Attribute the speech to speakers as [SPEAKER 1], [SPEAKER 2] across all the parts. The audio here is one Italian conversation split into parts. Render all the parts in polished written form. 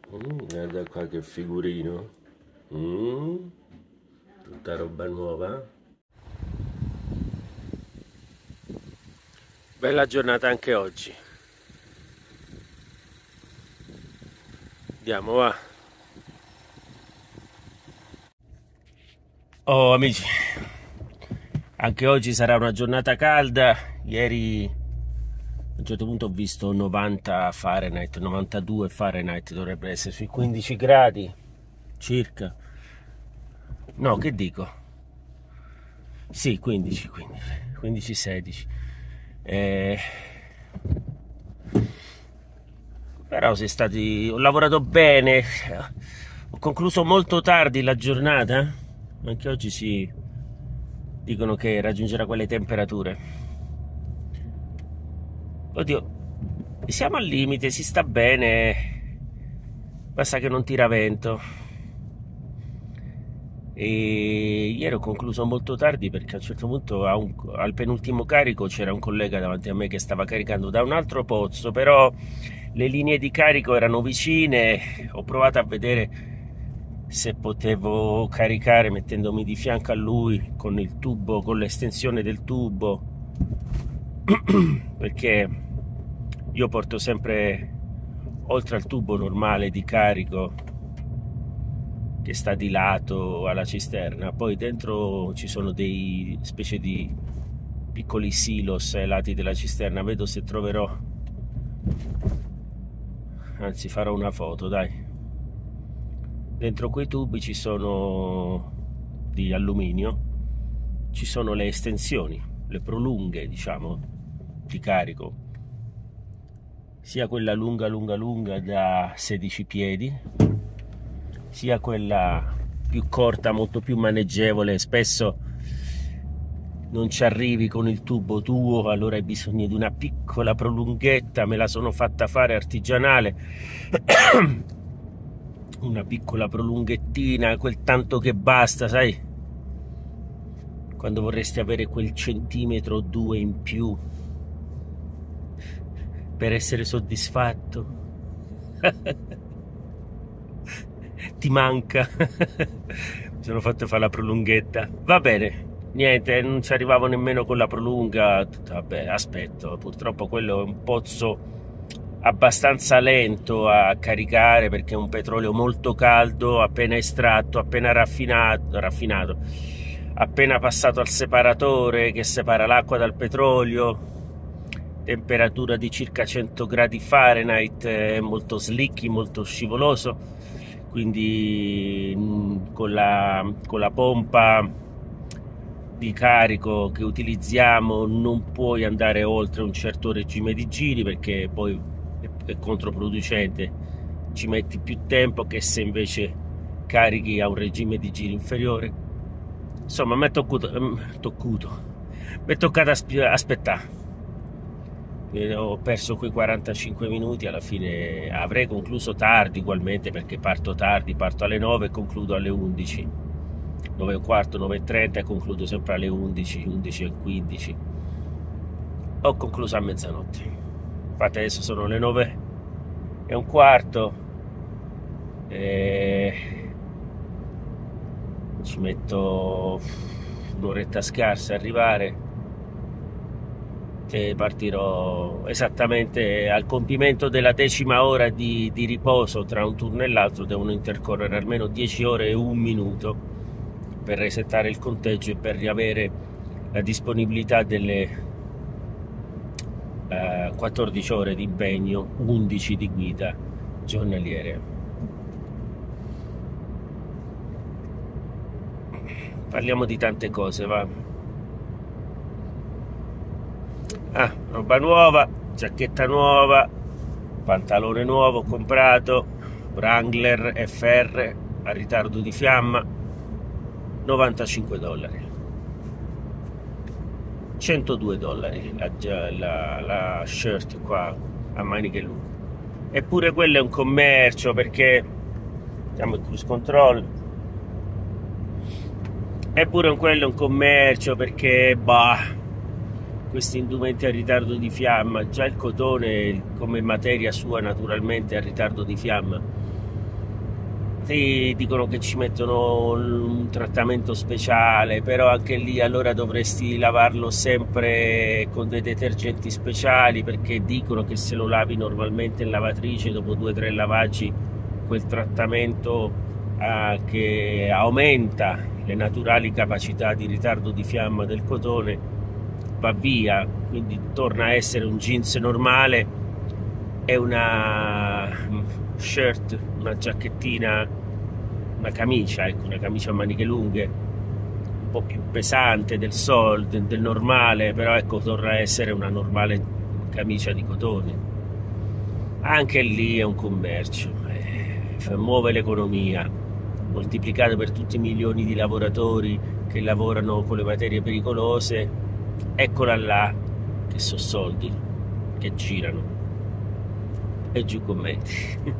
[SPEAKER 1] Guarda qua che figurino. Tutta roba nuova. Bella giornata anche oggi. Andiamo, va. Oh amici, anche oggi sarà una giornata calda. Ieri a un certo punto ho visto 90 Fahrenheit, 92 Fahrenheit, dovrebbe essere sui 15 gradi circa. No, che dico? Sì, 15, 16. Però ho lavorato bene, ho concluso molto tardi la giornata. Anche oggi si dicono che raggiungerà quelle temperature. Oddio, siamo al limite, si sta bene, basta che non tira vento. E ieri ho concluso molto tardi perché a un certo punto al penultimo carico c'era un collega davanti a me che stava caricando da un altro pozzo, però le linee di carico erano vicine. Ho provato a vedere se potevo caricare mettendomi di fianco a lui con il tubo, con l'estensione del tubo, perché io porto sempre, oltre al tubo normale di carico che sta di lato alla cisterna, poi dentro ci sono dei specie di piccoli silos ai lati della cisterna. Vedo se troverò, anzi farò una foto, dai. Dentro quei tubi ci sono di alluminio, ci sono le estensioni, le prolunghe, diciamo, di carico, sia quella lunga da 16 piedi, sia quella più corta, molto più maneggevole. Spesso non ci arrivi con il tubo tuo, allora hai bisogno di una piccola prolunghetta. Me la sono fatta fare artigianale una piccola prolunghettina, quel tanto che basta, sai, quando vorresti avere quel centimetro o due in più per essere soddisfatto. Ti manca. Mi sono fatto fare la prolunghetta. Va bene, niente, non ci arrivavo nemmeno con la prolunga. Vabbè, aspetto, purtroppo quello è un pozzo abbastanza lento a caricare perché è un petrolio molto caldo, appena estratto, appena raffinato, appena passato al separatore che separa l'acqua dal petrolio, temperatura di circa 100 gradi Fahrenheit, è molto slicky, molto scivoloso, quindi con la pompa di carico che utilizziamo non puoi andare oltre un certo regime di giri, perché poi è controproducente, ci metti più tempo che se invece carichi a un regime di giri inferiore. Insomma, mi è toccato aspettare. Ho perso quei 45 minuti. Alla fine avrei concluso tardi ugualmente, perché parto tardi, parto alle 9 e concludo alle 11, 9:15, 9:30, e concludo sempre alle 11, 11:15. Ho concluso a mezzanotte. Infatti adesso sono le 9:15 e ci metto un'oretta scarsa a arrivare e partirò esattamente al compimento della 10ª ora di riposo. Tra un turno e l'altro devono intercorrere almeno 10 ore e 1 minuto per resettare il conteggio e per riavere la disponibilità delle 14 ore di impegno, 11 di guida giornaliere. Parliamo di tante cose, va. Roba nuova, giacchetta nuova, pantalone nuovo comprato, Wrangler FR a ritardo di fiamma, $95, $102 la shirt qua a maniche lunghe. Eppure quello è un commercio, perché siamo in cruise control. Eppure quello è un commercio, perché questi indumenti a ritardo di fiamma, già il cotone come materia sua naturalmente a ritardo di fiamma, Sì, dicono che ci mettono un trattamento speciale, però anche lì allora dovresti lavarlo sempre con dei detergenti speciali, perché dicono che se lo lavi normalmente in lavatrice dopo 2 o 3 lavaggi quel trattamento che aumenta le naturali capacità di ritardo di fiamma del cotone va via, quindi torna a essere un jeans normale e una shirt, una giacchettina, una camicia, ecco, una camicia a maniche lunghe, un po' più pesante del normale, però ecco, torna a essere una normale camicia di cotone. Anche lì è un commercio, muove l'economia, moltiplicato per tutti i milioni di lavoratori che lavorano con le materie pericolose, eccola là che sono soldi che girano. E giù commenti.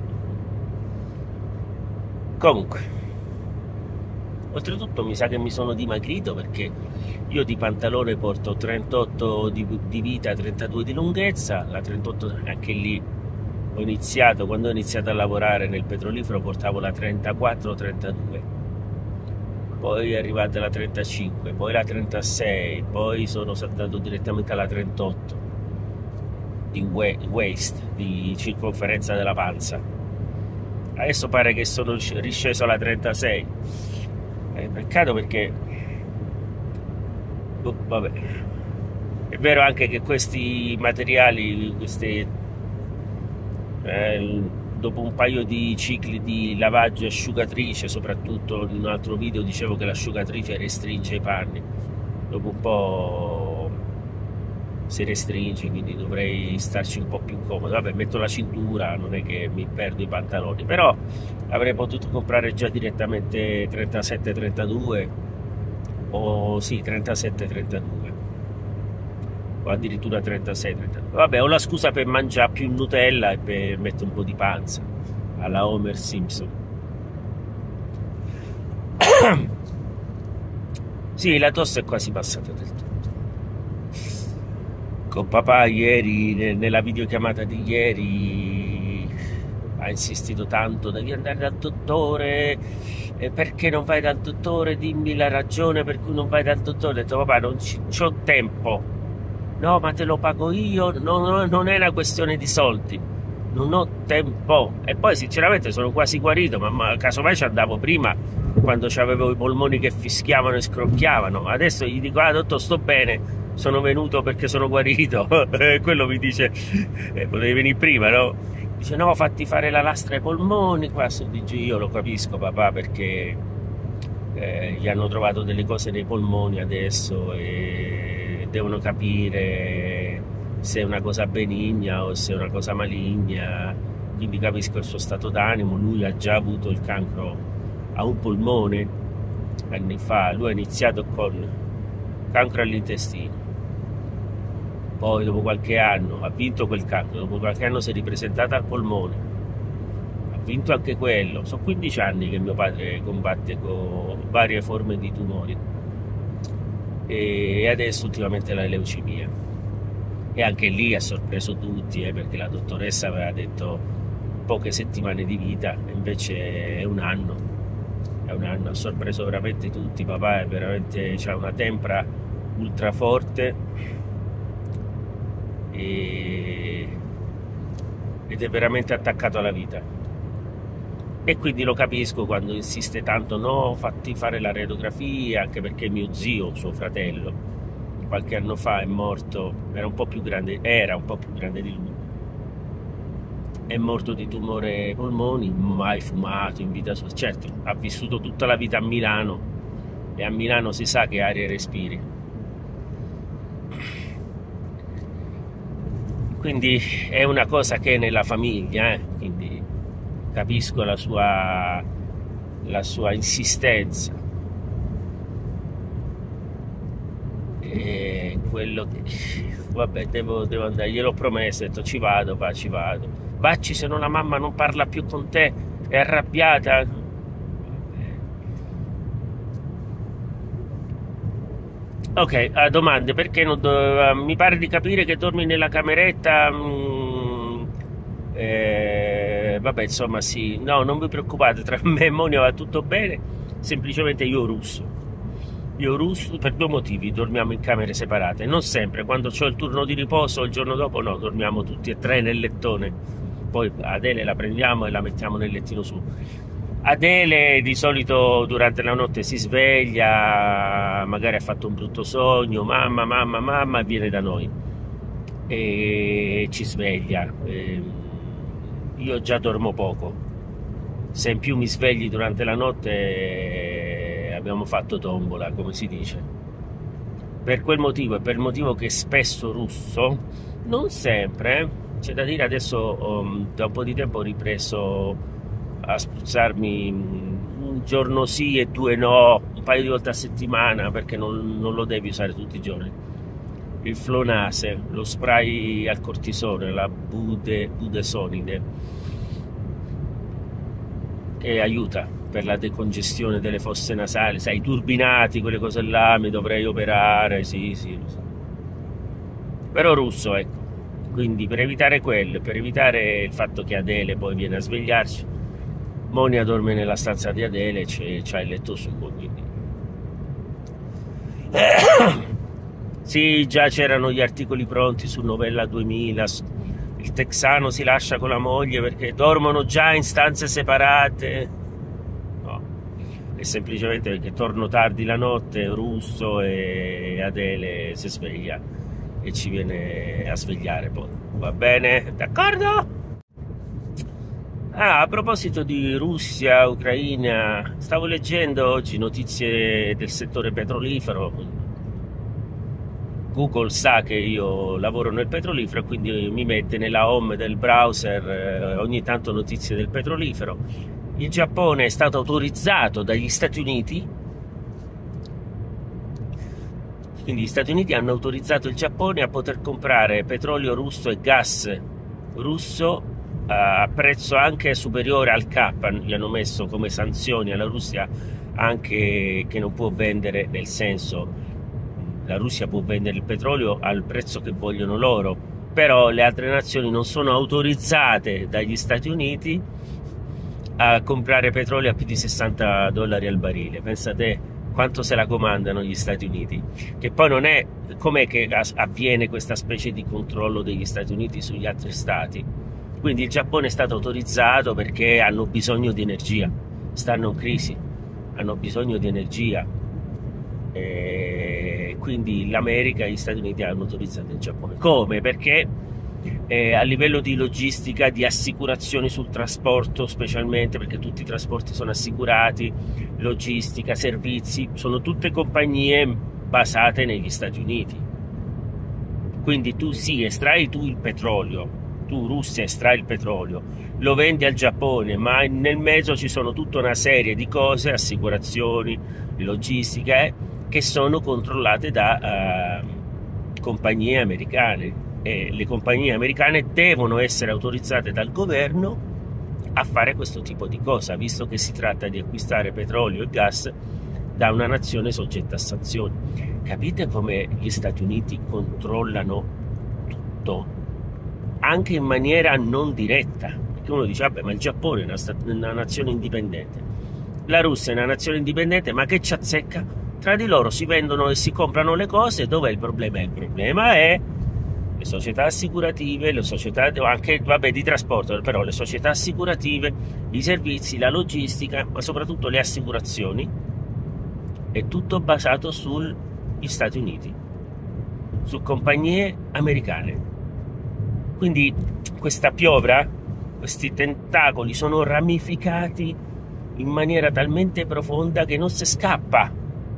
[SPEAKER 1] Comunque, oltretutto mi sa che mi sono dimagrito, perché io di pantalone porto 38 di vita, 32 di lunghezza. La 38 anche lì quando ho iniziato a lavorare nel petrolifero portavo la 34-32, poi è arrivata la 35, poi la 36, poi sono saltato direttamente alla 38 di waist, di circonferenza della panza. Adesso pare che sono risceso alla 36. Peccato, perché vabbè, è vero anche che questi materiali, dopo un paio di cicli di lavaggio e asciugatrice, soprattutto in un altro video dicevo che l'asciugatrice restringe i panni, dopo un po' si restringe, quindi dovrei starci un po' più comodo. Vabbè, metto la cintura, non è che mi perdo i pantaloni, però avrei potuto comprare già direttamente 37-32 o sì, 37-32 o addirittura 36-32. Vabbè, ho la scusa per mangiare più Nutella e per mettere un po' di panza alla Homer Simpson. Sì, la tosse è quasi passata del tutto. Con papà ieri, nella videochiamata di ieri, ha insistito tanto: devi andare dal dottore, perché non vai dal dottore, dimmi la ragione per cui non vai dal dottore. Ho detto: papà, non c'ho tempo. No, ma te lo pago io, non è una questione di soldi, non ho tempo. E poi sinceramente sono quasi guarito, ma casomai ci andavo prima, quando avevo i polmoni che fischiavano e scrocchiavano. Adesso gli dico: ah, dottore, sto bene, sono venuto perché sono guarito. Quello mi dice: potevi venire prima, no? Dice: no, fatti fare la lastra ai polmoni. Qua dice: io lo capisco, papà, perché gli hanno trovato delle cose nei polmoni adesso e devono capire se è una cosa benigna o se è una cosa maligna, quindi capisco il suo stato d'animo. Lui ha già avuto il cancro a un polmone anni fa, lui ha iniziato con cancro all'intestino, poi dopo qualche anno ha vinto quel cancro, dopo qualche anno si è ripresentato al polmone, ha vinto anche quello. Sono 15 anni che mio padre combatte con varie forme di tumori e adesso ultimamente la leucemia, e anche lì ha sorpreso tutti, perché la dottoressa aveva detto poche settimane di vita, invece è un anno, ha sorpreso veramente tutti. Papà è veramente, c'ha una tempra ultra forte ed è veramente attaccato alla vita, e quindi lo capisco quando insiste tanto: no, fatti fare la radiografia, anche perché mio zio, suo fratello, qualche anno fa è morto, era un po' più grande di lui, è morto di tumore ai polmoni, mai fumato in vita sua. Certo, ha vissuto tutta la vita a Milano, e a Milano si sa che aria respiri, quindi è una cosa che è nella famiglia, quindi capisco la sua insistenza. E quello che vabbè, devo andare, gliel'ho promesso, ho detto: ci vado, vacci, se no la mamma non parla più con te, è arrabbiata. Ok, domande: perché mi pare di capire che dormi nella cameretta vabbè, insomma, sì, no, non vi preoccupate, tra me e Monia va tutto bene, semplicemente io russo. Io russo per due motivi, dormiamo in camere separate, non sempre, quando ho il turno di riposo il giorno dopo no, dormiamo tutti e tre nel lettone, poi Adele la prendiamo e la mettiamo nel lettino su. Adele di solito durante la notte si sveglia, magari ha fatto un brutto sogno, mamma, e viene da noi e ci sveglia. Io già dormo poco, se in più mi svegli durante la notte abbiamo fatto tombola, come si dice. Per quel motivo e per il motivo che spesso russo, non sempre, c'è da dire adesso da un po' di tempo ho ripreso a spruzzarmi un giorno sì e due no, un paio di volte a settimana, perché non lo devi usare tutti i giorni. Il Flonase, lo spray al cortisone, la budesonide, che aiuta per la decongestione delle fosse nasali, sai, i turbinati, quelle cose là, mi dovrei operare, sì, lo so. Però russo, ecco. Quindi per evitare quello, per evitare il fatto che Adele poi viene a svegliarci, Monia dorme nella stanza di Adele, c'ha il letto suo, quindi... Sì, già c'erano gli articoli pronti su Novella 2000, il texano si lascia con la moglie perché dormono già in stanze separate. No, è semplicemente perché torno tardi la notte, russo, e Adele si sveglia e ci viene a svegliare poi. Va bene? D'accordo? Ah, a proposito di Russia, Ucraina, stavo leggendo oggi notizie del settore petrolifero. Google sa che io lavoro nel petrolifero, quindi mi mette nella home del browser ogni tanto notizie del petrolifero. Il Giappone è stato autorizzato dagli Stati Uniti, quindi gli Stati Uniti hanno autorizzato il Giappone a poter comprare petrolio russo e gas russo a prezzo anche superiore al cap. Gli hanno messo come sanzioni alla Russia anche che non può vendere, nel senso, la Russia può vendere il petrolio al prezzo che vogliono loro, però le altre nazioni non sono autorizzate dagli Stati Uniti a comprare petrolio a più di $60 al barile. Pensate quanto se la comandano gli Stati Uniti, che poi non è... com'è che avviene questa specie di controllo degli Stati Uniti sugli altri stati? Quindi il Giappone è stato autorizzato perché hanno bisogno di energia, stanno in crisi, hanno bisogno di energia, quindi l'America e gli Stati Uniti hanno autorizzato il Giappone. Come? Perché a livello di logistica, di assicurazioni sul trasporto, specialmente perché tutti i trasporti sono assicurati, logistica, servizi, sono tutte compagnie basate negli Stati Uniti. Quindi tu sì, estrai tu il petrolio, tu Russia estrai il petrolio, lo vendi al Giappone, ma nel mezzo ci sono tutta una serie di cose, assicurazioni, logistica, che sono controllate da compagnie americane, e le compagnie americane devono essere autorizzate dal governo a fare questo tipo di cosa, visto che si tratta di acquistare petrolio e gas da una nazione soggetta a sanzioni. Capite come gli Stati Uniti controllano tutto, anche in maniera non diretta, perché uno dice vabbè, ma il Giappone è una nazione indipendente, la Russia è una nazione indipendente, ma che ci azzecca? Tra di loro si vendono e si comprano le cose. Dov'è il problema? Il problema è le società assicurative, le società anche, vabbè, di trasporto, però le società assicurative, i servizi, la logistica, ma soprattutto le assicurazioni, è tutto basato sugli Stati Uniti, su compagnie americane. Quindi questa piovra, questi tentacoli sono ramificati in maniera talmente profonda che non si scappa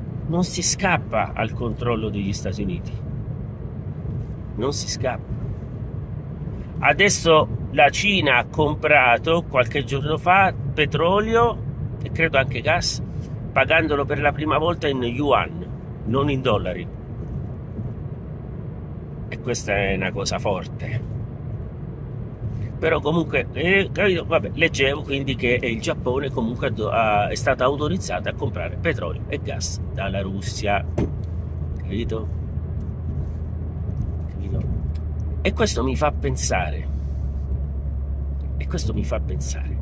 [SPEAKER 1] al controllo degli Stati Uniti, non si scappa. Adesso la Cina ha comprato qualche giorno fa petrolio e credo anche gas, pagandolo per la prima volta in yuan, non in dollari, e questa è una cosa forte. Però comunque, vabbè, leggevo quindi che il Giappone comunque è stato autorizzato a comprare petrolio e gas dalla Russia, capito? E questo mi fa pensare E questo mi fa pensare.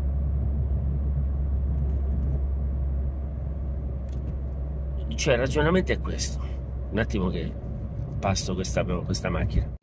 [SPEAKER 1] Cioè, il ragionamento è questo. Un attimo che passo questa macchina.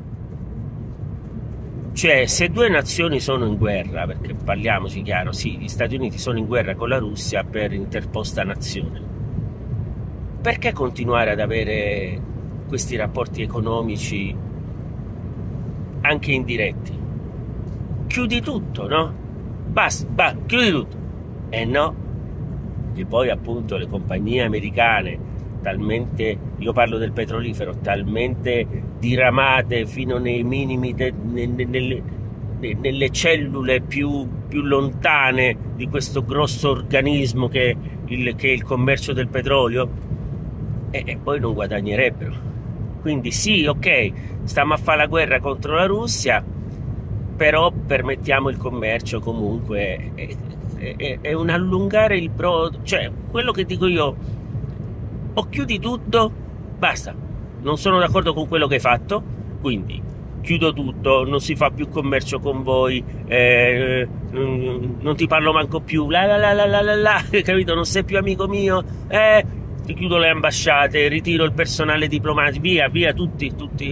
[SPEAKER 1] Cioè, se due nazioni sono in guerra, perché parliamoci chiaro, sì, gli Stati Uniti sono in guerra con la Russia per interposta nazione, perché continuare ad avere questi rapporti economici anche indiretti? Chiudi tutto, no? Basta, chiudi tutto. E no, che poi appunto le compagnie americane, talmente, io parlo del petrolifero, talmente diramate fino nei minimi, nelle cellule più lontane di questo grosso organismo che è il commercio del petrolio, e poi non guadagnerebbero. Quindi sì, ok, stiamo a fare la guerra contro la Russia, però permettiamo il commercio comunque. È un allungare il brodo. Cioè, quello che dico io, o chiudi tutto, basta, non sono d'accordo con quello che hai fatto, quindi chiudo tutto, non si fa più commercio con voi, non ti parlo manco più, capito? Non sei più amico mio, ti chiudo le ambasciate, ritiro il personale diplomatico, via, tutti,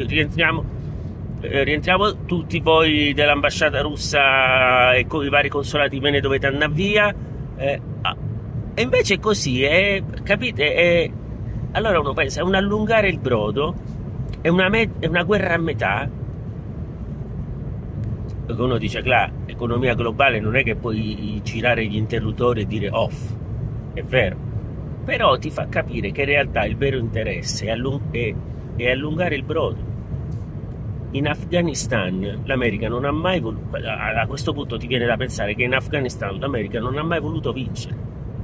[SPEAKER 1] rientriamo tutti voi dell'ambasciata russa e con i vari consolati, ve ne dovete andare via, e invece è così, capite? Allora uno pensa, è un allungare il brodo, è una guerra a metà, perché uno dice, claro, economia globale non è che puoi girare gli interruttori e dire off, è vero, però ti fa capire che in realtà il vero interesse è allungare il brodo. In Afghanistan l'America non ha mai voluto, a questo punto ti viene da pensare che in Afghanistan l'America non ha mai voluto vincere.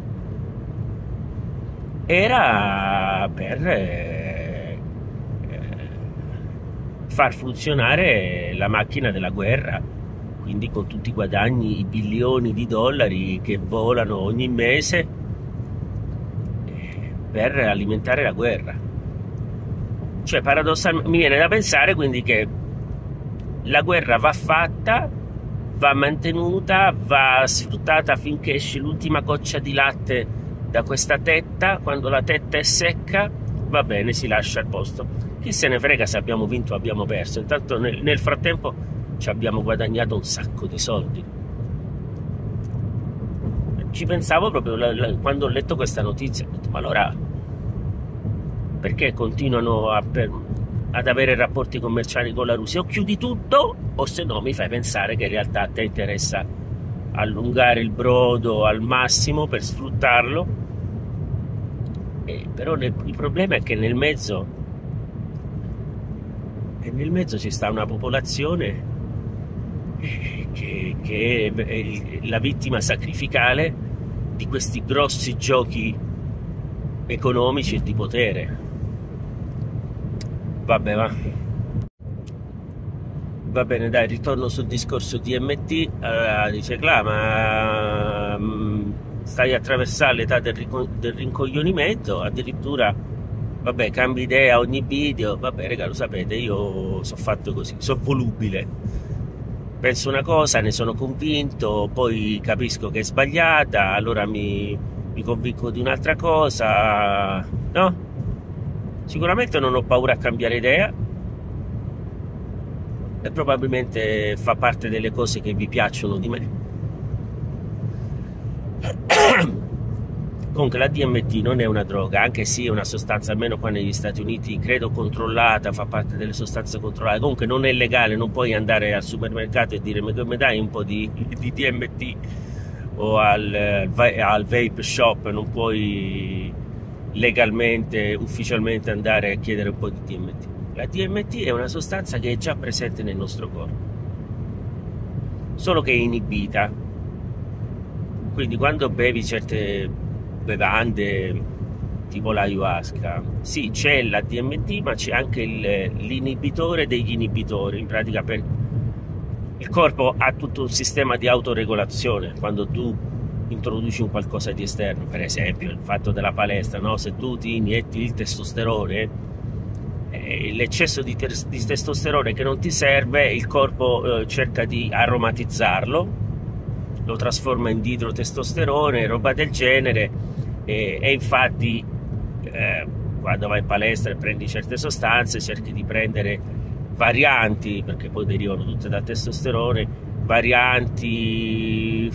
[SPEAKER 1] Era per far funzionare la macchina della guerra, quindi con tutti i guadagni, i bilioni di dollari che volano ogni mese per alimentare la guerra. Cioè, paradossalmente mi viene da pensare quindi che la guerra va fatta, va mantenuta, va sfruttata finché esce l'ultima goccia di latte da questa tetta. Quando la tetta è secca, va bene, si lascia al posto. Chi se ne frega se abbiamo vinto o abbiamo perso, intanto nel frattempo ci abbiamo guadagnato un sacco di soldi. Ci pensavo proprio quando ho letto questa notizia, ho detto, ma allora perché continuano ad avere rapporti commerciali con la Russia? O chiudi tutto, o se no mi fai pensare che in realtà a te interessa allungare il brodo al massimo per sfruttarlo. Però il problema è che nel mezzo ci sta una popolazione che è la vittima sacrificale di questi grossi giochi economici e di potere. Vabbè, va bene, dai, ritorno sul discorso DMT. Allora, dice Cla, ma stai attraversando l'età del rincoglionimento, addirittura, vabbè, cambi idea a ogni video. Vabbè, raga, lo sapete, io sono fatto così, sono volubile, penso una cosa, ne sono convinto, poi capisco che è sbagliata, allora mi convinco di un'altra cosa, no? Sicuramente non ho paura a cambiare idea e probabilmente fa parte delle cose che vi piacciono di me. Comunque la DMT non è una droga, anche se è una sostanza, almeno qua negli Stati Uniti, credo controllata, fa parte delle sostanze controllate. Comunque non è legale, non puoi andare al supermercato e dire mi dai un po' di DMT, o al vape shop, non puoi legalmente, ufficialmente andare a chiedere un po' di DMT. La DMT è una sostanza che è già presente nel nostro corpo, solo che è inibita. Quindi quando bevi certe bevande tipo l'ayahuasca, sì, c'è la DMT, ma c'è anche l'inibitore degli inibitori. In pratica il corpo ha tutto un sistema di autoregolazione quando tu introduci un qualcosa di esterno. Per esempio il fatto della palestra, no? Se tu ti inietti il testosterone, l'eccesso di testosterone che non ti serve, il corpo cerca di aromatizzarlo, lo trasforma in didrotestosterone, roba del genere, e infatti quando vai in palestra e prendi certe sostanze cerchi di prendere varianti, perché poi derivano tutte da testosterone, varianti.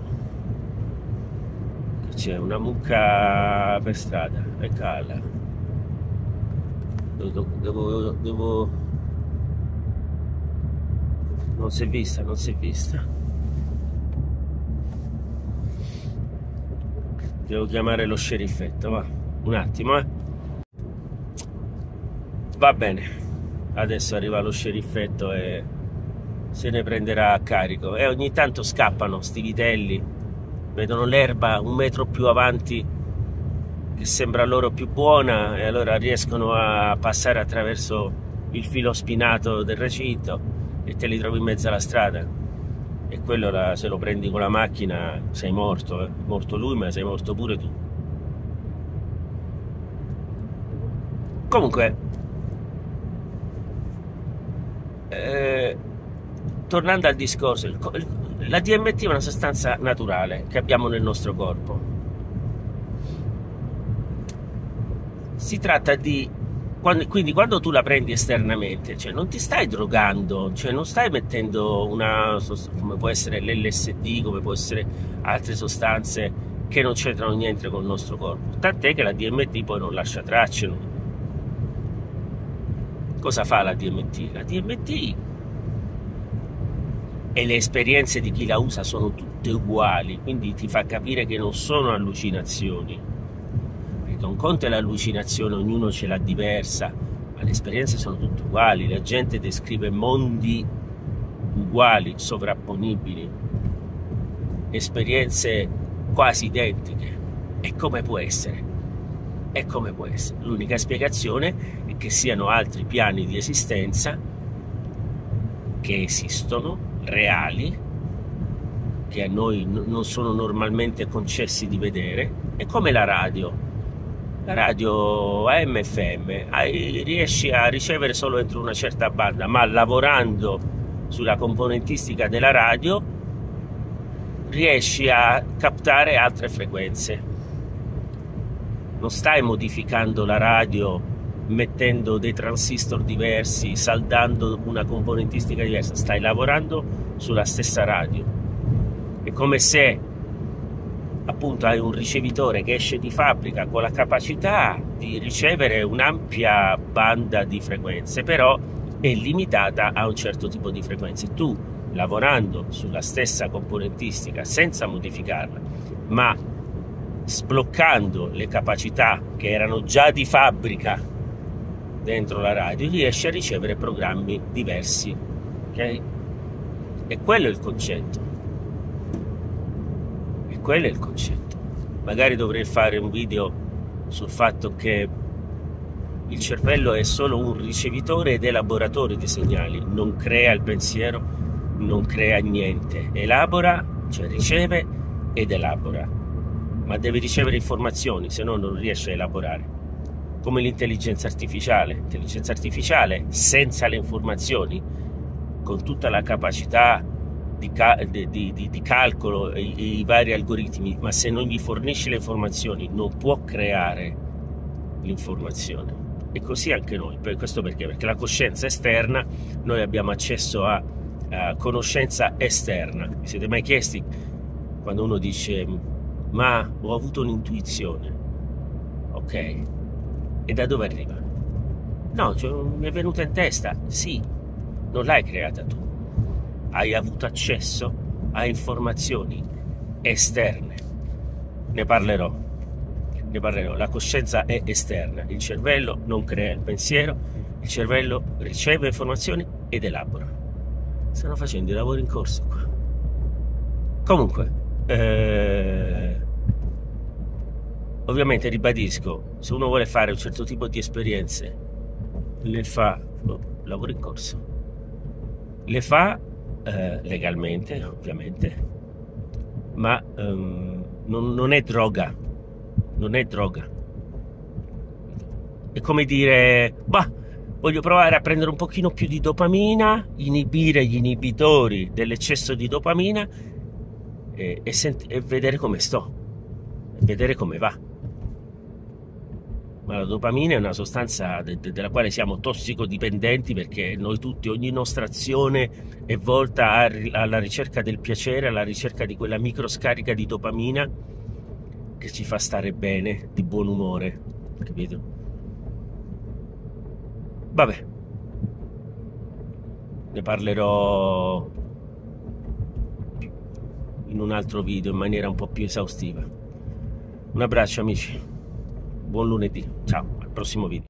[SPEAKER 1] C'è una mucca per strada, e calla. Devo... Non si è vista, non si è vista. Devo chiamare lo sceriffetto, va. Un attimo, Va bene. Adesso arriva lo sceriffetto e se ne prenderà a carico. E ogni tanto scappano sti vitelli, vedono l'erba un metro più avanti che sembra loro più buona, e allora riescono a passare attraverso il filo spinato del recinto e te li trovi in mezzo alla strada. E quello se lo prendi con la macchina sei morto, È morto lui, ma sei morto pure tu. Comunque, tornando al discorso, la DMT è una sostanza naturale che abbiamo nel nostro corpo. Si tratta di quindi quando tu la prendi esternamente, cioè non ti stai drogando, cioè non stai mettendo come può essere l'LSD, come può essere altre sostanze che non c'entrano niente con il nostro corpo. Tant'è che la DMT poi non lascia tracce. Cosa fa la DMT? La DMT e le esperienze di chi la usa sono tutte uguali, quindi ti fa capire che non sono allucinazioni. Perché un conto è l'allucinazione, ognuno ce l'ha diversa, ma le esperienze sono tutte uguali. La gente descrive mondi uguali, sovrapponibili, esperienze quasi identiche. E come può essere? E come può essere? L'unica spiegazione è che siano altri piani di esistenza che esistono, reali, che a noi non sono normalmente concessi di vedere. È come la radio. La radio AM/FM riesci a ricevere solo entro una certa banda, ma lavorando sulla componentistica della radio riesci a captare altre frequenze. Non stai modificando la radio mettendo dei transistor diversi, saldando una componentistica diversa, stai lavorando sulla stessa radio. È come se appunto hai un ricevitore che esce di fabbrica con la capacità di ricevere un'ampia banda di frequenze, però è limitata a un certo tipo di frequenze. Tu, lavorando sulla stessa componentistica senza modificarla, ma sbloccando le capacità che erano già di fabbrica dentro la radio, riesci a ricevere programmi diversi, ok? E quello è il concetto. E quello è il concetto. Magari dovrei fare un video sul fatto che il cervello è solo un ricevitore ed elaboratore di segnali, non crea il pensiero, non crea niente, elabora, cioè riceve ed elabora, ma deve ricevere informazioni, se no non riesce a elaborare. Come l'intelligenza artificiale. L'intelligenza artificiale senza le informazioni, con tutta la capacità di calcolo e i vari algoritmi, ma se non gli fornisci le informazioni non può creare l'informazione. E così anche noi. Questo perché? Perché la coscienza esterna, noi abbiamo accesso a conoscenza esterna. Vi siete mai chiesti, quando uno dice ma ho avuto un'intuizione, ok, e da dove arriva? No, cioè, mi è venuta in testa. Sì, non l'hai creata tu, hai avuto accesso a informazioni esterne. Ne parlerò. La coscienza è esterna, il cervello non crea il pensiero, il cervello riceve informazioni ed elabora. Stanno facendo i lavori in corso qua. Comunque ovviamente ribadisco, se uno vuole fare un certo tipo di esperienze, le fa lavoro in corso, le fa legalmente ovviamente, ma non è droga, non è droga. È come dire, voglio provare a prendere un pochino più di dopamina, inibire gli inibitori dell'eccesso di dopamina e vedere come sto, e vedere come va. Ma la dopamina è una sostanza della quale siamo tossicodipendenti, perché noi tutti, ogni nostra azione è volta alla ricerca del piacere, alla ricerca di quella microscarica di dopamina che ci fa stare bene, di buon umore, capito? Vabbè, ne parlerò in un altro video in maniera un po' più esaustiva. Un abbraccio amici, buon lunedì, ciao, al prossimo video.